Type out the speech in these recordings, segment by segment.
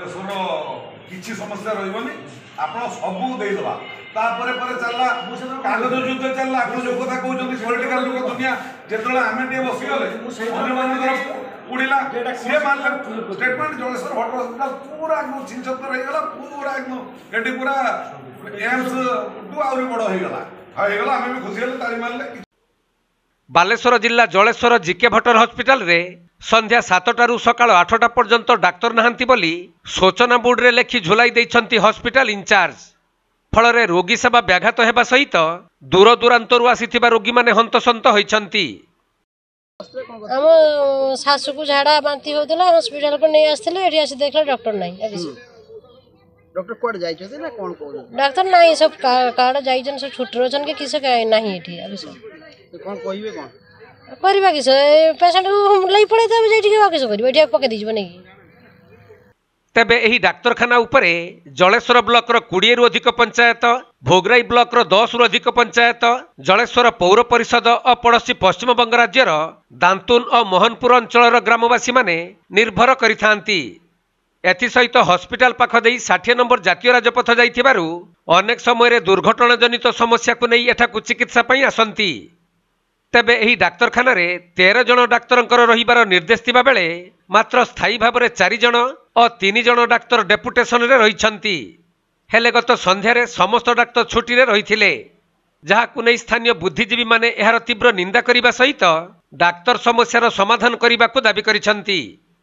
ଜଳେଶ୍ୱର କିଛି ସମସ୍ୟା ରହିବନି ଆପଣ ସବୁ ଦେଇଦେବା ତାପରେ ପରେ ଚାଲିଲା କାଗଜ ଯୁଦ୍ଧ ଚାଲିଲା ଆପଣ ଯୋଉ କଥା କହୁଛନ୍ତି ପଲିଟିକାଲ ଯୁଗ ଦୁନିଆ ଯେତେବେଳେ ଆମେ ଟିକେ ବସିଗଲେ ଅନ୍ୟମାନଙ୍କର उड़ीला सी मानले स्टेटमेंट जलेश्वर भट्ट हॉस्पिटल पूरा एकदम छिंचत्तर हो गला पूरा एकदम एटी पूरा एम्स टू आउरी बड़ हो गला हमें भी खुशी हेले ताली मारले। बालेश्वर जिला जलेश्वर जीके भट्टर हॉस्पिटल रे संध्या 7टारू सकाळ 8टा पर्यंत डाक्तर नहांती बोली सूचना बोर्ड रे लेखि झुलाई दैछंती हॉस्पिटल इंचार्ज। फल रोगी सेवा व्याघात हेबा सहित दूर दूरांतरू आसीथिबा रोगी माने हंतसंत होइछंती। आम शाशु को झाड़ा बांती होता हॉस्पिटल को नहीं आसते एठी आसी देखला डॉक्टर नहीं डॉक्टर कोड जाय छथि ना कोन कोन डॉक्टर नहीं सब कार्ड जाइजन सब छुट्टी रहछन के किसे नहीं एठी अभी सब कोन कहिबे कोन करबा किसे पेशेंट को लई पड़े तब जेठी के किसे करबे एठी पके दिजबे नहीं। तेबे एही डाक्तरखाना उपरे जलेश्वर ब्लॉक रो 20 रु अधिक पंचायत भोगराई ब्लॉक रो 10 रु अधिक पंचायत जलेश्वर पौर परिषद और पड़ोशी पश्चिम बंग राज्यर दांतुन और मोहनपुर अंचल ग्रामवासी माने निर्भर करिथांती। एथि सहित हॉस्पिटल पाख देई 60 नंबर जातीय राजपथ जाइथिबारु अनेक समय रे दुर्घटना जनित समस्या को नहीं एठाकु चिकित्सा पई आसंती। तेबे एही डाक्तरखाना रे 13 जन डाक्तरंकर रहिबार निर्देश थिबा बेले मात्र स्थायी भाव में 4 जन और 3 जन डाक्तर डेपुटेशन रे रहिछंती। हेले गत संध्यारे समस्त डाक्तर छुट्टी रे रहिथिले जहाकु नै स्थानीय बुद्धिजीवी माने एहार तीव्र निंदा करिबा सहित डाक्तर समस्यार समाधान करिबाकु दाबी करिछंती।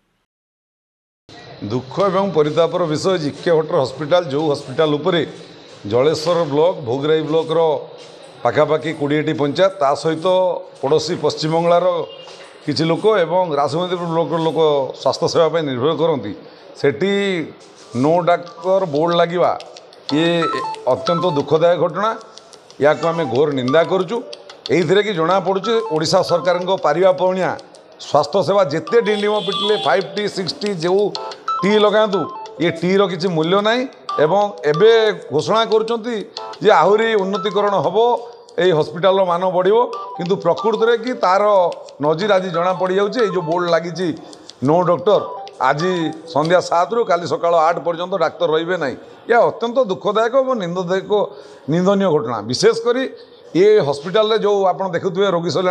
दुख एवं परितापर विषय जीके भट्टर हॉस्पिटल जो हॉस्पिटल उपरे जलेश्वर ब्लॉक भोगराई ब्लॉक रो पाखापाखि 20टी पंचायत ता सहित पड़ोशी पश्चिम बंगलार किसी लोक एवं राजमंदिर ब्लॉक लोक स्वास्थ्य सेवा पर निर्भर करती सेठी नो डाक्तर बोर्ड लगे ये अत्यंत दुखदायक घटना या आम घोर निंदा करुचु। एइथिरे कि जना पड़ुचे ओडिशा सरकार को पारिबा पौणिया स्वास्थ्य सेवा जिते डिलिम पिटिले 5T 6T जो टी लगातु ये टी रो किसी मूल्य नाही एवं एबे घोषणा करुचंती जे आहुरी उन्नतिकरण हबो এই হসপিটাল মান बढ़ो किंतु प्रकृति में कि तार नजीर आज जना पड़ जाऊे जो बोर्ड लगी नो डॉक्टर आज संध्या 7 रु काली सका 8 पर्यंत डाक्तर रे ना यह अत्यंत दुखदायक और निंदनीय घटना। विशेषकर ये हॉस्पिटल रे जो आप देखुए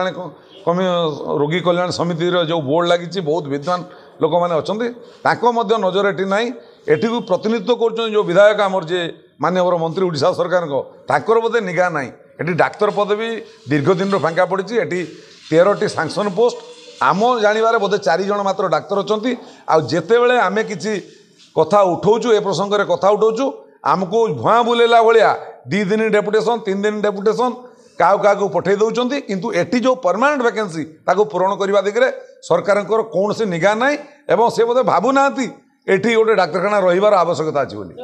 रोगी कल्याण समिति जो बोर्ड लगी बहुत विद्वान लोक मैंने अच्छा नजर एटी ना एटी को प्रतिनिधित्व कर जो विधायक आमर जे माननीय मंत्री ओडिशा सरकार को बोधे निगाह ना एटी डाक्तर पदवी दीर्घ दिन फांका पड़ी 13टी सांक्शन पोस्ट आम जानवर बोधे 4 जन मात्र डाक्तर अच्छा आते बड़े आम कि कथा उठाऊँ ए प्रसंग में कथा उठाऊँ आमको भुआ बुलेला भाया 2 दिन डेपुटेशन 3 दिन डेपुटेशन क्या पठे दौरान किंतु एटी जो परमानेंट वैकेंसी ताको पूरण करने दिगरे सरकार कौन से निगाह ना एवं से बोधे भावुना एटी गोटे डाक्तखाना रही आवश्यकता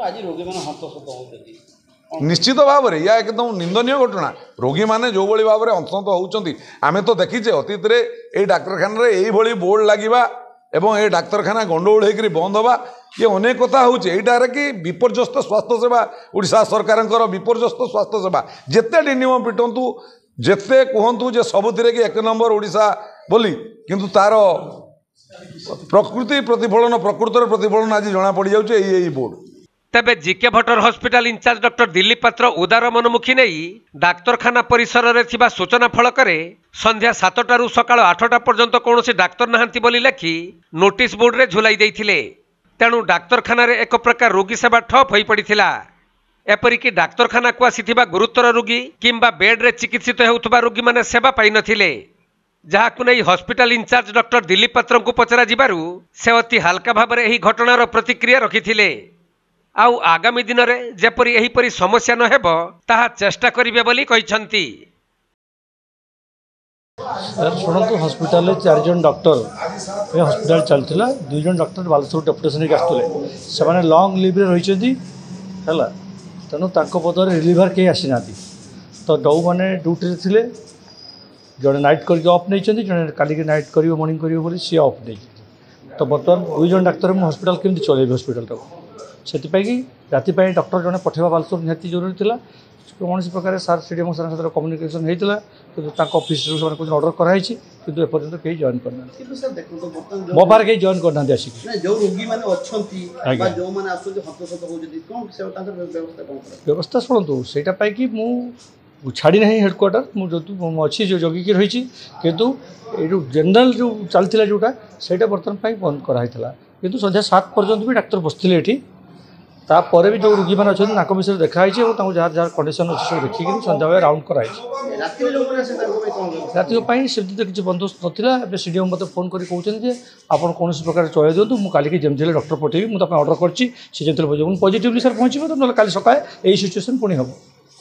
अच्छी निश्चित भाव में या एकदम निंदनीय घटना। रोगी मैंने जो भाई भाव में अंशत होती आम तो देखीचे अतीत में ये डाक्तखाना ये बोर्ड लगे एवं ये डाक्तखाना गंडगोल होकर बंद हवा ये अनेक कथा होटार कि विपर्यस्त स्वास्थ्य सेवा ओडिशा सरकार विपर्यस्त स्वास्थ्य सेवा जिते डिनिम पिटंतु जिते कहतु जे सबुथिरे कि 1 नंबर ओडिशा बोली किंतु तार प्रकृति प्रतिफलन प्रकृतर प्रतिफलन आज जना पड़ जाए बोर्ड। तेबे जीके भट्टर hospital in charge doctor Dilip Patra उदार मनमुखी नहीं डाक्तरखाना परिसर रे थिबा सूचना फलक संध्या 7टारू सकाळ 8टा पर्यंत कौन डाक्तर नहांती बोली लेखि नोटिस बोर्ड रे झुलाई देइथिले। तेणु डाक्तरखाना रे एक प्रकार रोगी सेवा ठप होई पड़िथिला। एपरिकी डाक्तरखाना को आसीथिबा गुरुतर रोगी किंबा बेड रे चिकित्सित हेउथबा रोगी माने सेवा पाई नथिले जहाकु नै हॉस्पिटल इंचार्ज डॉक्टर दिलीप पात्र को पचरा जिबारु से अति हल्का भाव में एही घटनार प्रतिक्रिया रखिथिले। आउ आगामी दिन में जेपरी एहीपरी समस्या न हेबो ताहा चेष्टा करिवे बोली कहिसंती। शुणु हॉस्पिटल 4 जन डॉक्टर ये हॉस्पिटल चलता 2 जन डॉक्टर बालेश्वर डेपुटेशन के आसुले से लंग लिव्रे रही है तेणु पदर रिलीवर कहीं आसी ना तो जो मैंने ड्यूटी थे जड़े नाइट करके अफ नहीं जड़े काली नाइट कर मॉर्निंग कर सी अफ नहीं तो बर्तमान 2 जन डाक्तर मैं हॉस्पिटल केमती चलेबी हॉस्पिटल से राति डॉक्टर जड़े पठेवा बालेश्वर निहाती जरूरी था कौन प्रकार सार सीडीएम सर सहित कम्युनिकेशन होता कि अफिस ऑर्डर कराई कि एपर्तंत कहीं जॉइन करना କିନ୍ତୁ ସାର୍ ଦେଖନ୍ତୁ ବର୍ତ୍ତମାନ मो पार कहीं जॉइन करना आसिक ନା ଯୋଉ ରୋଗୀ ମାନେ ଅଛନ୍ତି ଆଜ୍ଞା। ବା ଯୋଉମାନେ ଆସୁଛନ୍ତି ହନ୍ତସନ୍ତ ହଉଛନ୍ତି କଣ ସେ ତାଙ୍କର ବ୍ୟବସ୍ଥା କଣ କରାଯିବ? व्यवस्था शुणु सेटा कि छाड़ी ना हेडक्वार्टर मुझे जो जगिकी रही किंतु ये जनरल जो चलता जोटा से बर्तमान बंद कराई किंतु संध्या 7 पर्यंत भी डाक्तर बसते ये तापर भी जो रोगी मैंने अच्छे नाक विषय देखाई जहाँ जहाँ कंडीशन अच्छे सब देखिक सन्ध्या बेले राउंड कराई ରାତିରେ ଯୋଉମାନେ ଆସେ ତାଙ୍କ ପାଇଁ କଣ ବ୍ୟବସ୍ଥା? राति सेमती तो किसी बंदोबस्त नाला सीडीएम मत फोन कर कहते आप कौन प्रकार चल दिंतु मुझे जमी डॉक्टर पठेबी मुझे ऑर्डर कर पॉजिटिवली सर पहुँचे तो ना काली सकाଳେ यही सिचुएसन पुणी हम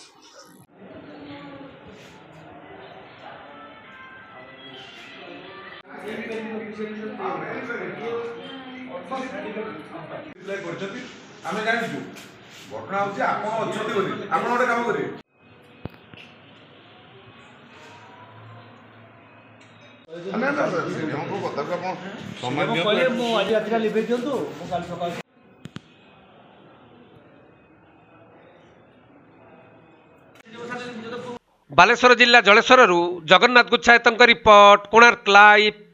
ଆମେ ଜାଣିଛୁ ଘଟଣା ହେଉଛି ଆପଣ ଅଛନ୍ତି ବୋଲି ଆପଣ ଗୋଟେ କାମ କରିବେ ବାଲେଶ୍ୱର ଜିଲ୍ଲା ଜଳେଶ୍ୱରରୁ ଜଗନ୍ନାଥ ଗୁଚ୍ଛାୟତଙ୍କ ରିପୋର୍ଟ କୋଣାର୍କ ଲାଇଭ୍।